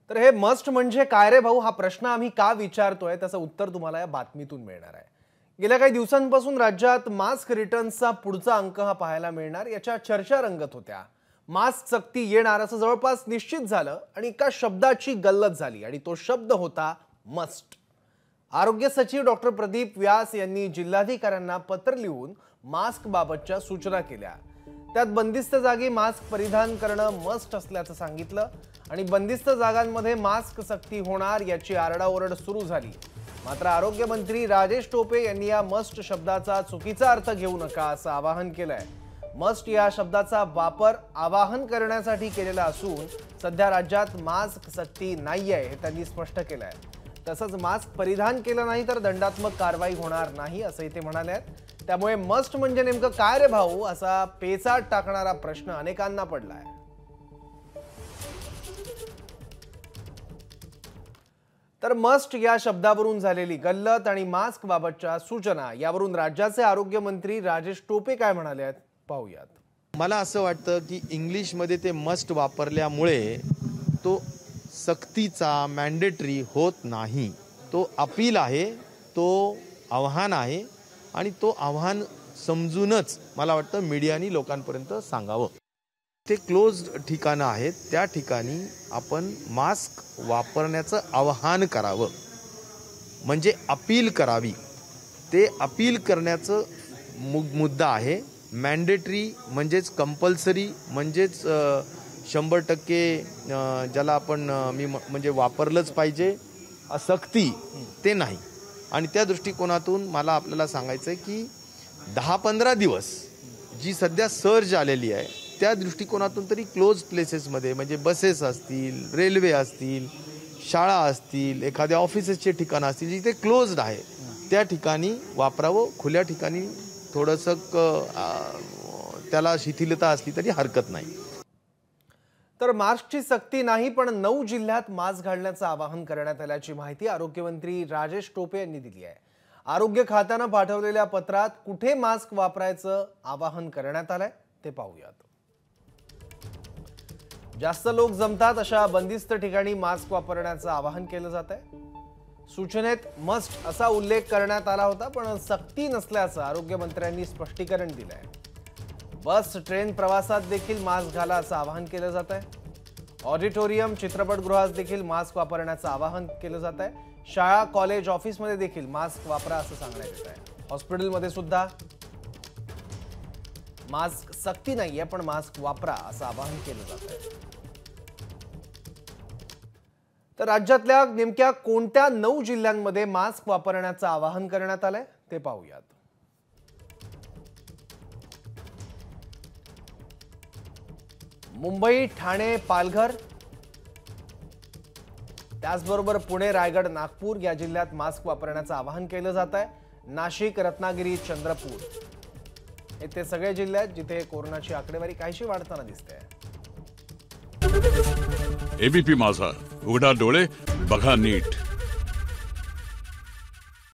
तर हे मस्ट म्हणजे काय रे भाऊ हा प्रश्न आम्ही का विचारतोय त्याचं उत्तर तुम्हाला या बातमीतून मिळणार आहे। गेल्या काही दिवसांपासून राज्यात मास्क रिटर्न्सचा पुढचा अंक हा पाहायला मिळणार याच्या चर्चा रंगत होत्या। मास्क सक्ती येणार असं जवळपास निश्चित झालं आणि एका शब्दाची गल्लत झाली आणि तो शब्द होता मस्ट। आरोग्य सचिव डॉक्टर प्रदीप व्यास यांनी जिल्हाधिकाऱ्यांना पत्र लिहून मास्क बाबतच्या सूचना केल्या। त्यात बंदिस्त जागी मास्क परिधान करणं मस्ट असल्याचं सांगितलं आणि बंदिस्त जागांमध्ये मास्क सक्ती होणार याची आरडाओरड सुरू झाली। मात्र आरोग्य मंत्री राजेश टोपे यांनी या मस्ट शब्दाचा चुकीचा अर्थ घेऊ नका असं आवाहन केलंय। मस्ट या शब्दाचा वापर आवाहन करण्यासाठी केलेला असून सध्या राज्यात मास्क सक्ती नाहीये हे त्यांनी स्पष्ट केलंय। तसंच मास्क परिधान केलं नाही तर दंडात्मक कारवाई होणार नाही असंही ते म्हणाले। त्यामुळे मस्ट म्हणजे नेमकं काय रे भाऊ असा पेचाट टाकणारा प्रश्न अनेकांना पडलाय। तर मस्ट या शब्दावरून झालेली गल्लत आणि मास्क बाबतच्या सूचना यावरून राज्याचे आरोग्य मंत्री राजेश टोपे काय म्हणाले आहेत पाहूयात। मला असं वाटतं की इंग्लिश मध्ये ते मस्ट वापरल्यामुळे तो सक्तीचा मॅन्डेटरी होत नाही, तो अपील आहे, तो आव्हान आहे आणि तो आव्हान समजूनच मला वाटतं मीडियानी लोकांपर्यंत सांगावं। ते क्लोज्ड ठिकाणं आहेत त्या ठिकाणी आपण मास्क वापरण्याचं आवाहन करावं म्हणजे अपील करावी। ते अपील करण्याचं मुद्दा आहे। मॅन्डेटरी म्हणजेच कंपल्सरी म्हणजेच 100% ज्याला आपण म्हणजे वापरलंच पाहिजे सक्ती ते नाही। आणि त्या दृष्टिकोनातून मला आपल्याला सांगायचं आहे की 10-15 दिवस जी सध्या सर्ज आलेली आहे त्या दृष्टिकोनातून तरी क्लोज प्लेसेसमध्ये म्हणजे बसेस असतील, रेल्वे असतील, शाळा असतील, एखाद्या ऑफिसेसचे ठिकाणं असतील जिथे क्लोज्ड आहे त्या ठिकाणी वापरावं। खुल्या ठिकाणी थोडंसं त्याला शिथिलता असली तरी हरकत नाही। तर मास्कची सक्ती नाही पण 9 जिल्ह्यात मास्क घालण्याचं आवाहन करण्यात आल्याची माहिती आरोग्यमंत्री राजेश टोपे यांनी दिली आहे। आरोग्य खात्यानं पाठवलेल्या पत्रात कुठे मास्क वापरायचं आवाहन करण्यात आलंय ते पाहूयात। जास्त लोक जमतात अशा बंदिस्त ठिकाणी मास्क वापरण्याचं आवाहन केलं जात आहे। सूचनेत मस्ट असा उल्लेख करण्यात आला होता पण सक्ती नसल्याचं आरोग्य मंत्र्यांनी स्पष्टीकरण दिलंय। बस ट्रेन प्रवासात देखील मास्क घाला असं आवाहन केलं जात आहे। ऑडिटोरियम चित्रपटगृहात देखील मास्क वापरण्याचं आवाहन केलं जात आहे। शाळा कॉलेज ऑफिसमध्ये देखील मास्क वापरा असं सांगण्यात येत आहे। हॉस्पिटलमध्ये सुद्धा मास्क सक्ती नाहीये पण मास्क वापरा असं आवाहन केलं जात आहे। तर राज्यातल्या नेमक्या कोणत्या 9 जिल्ह्यांमध्ये मास्क वापरण्याचं आवाहन करण्यात आलंय ते पाहूयात। मुंबई, ठाणे, पालघर त्याचबरोबर पुणे, रायगड, नागपूर या जिल्ह्यात मास्क वापरण्याचं आवाहन केलं जात आहे। नाशिक, रत्नागिरी, चंद्रपूर हे ते सगळे जिल्हे आहेत जिथे कोरोनाची आकडेवारी काहीशी वाढताना दिसते। एबीपी माझा, उघडा डोळे बघा नीट।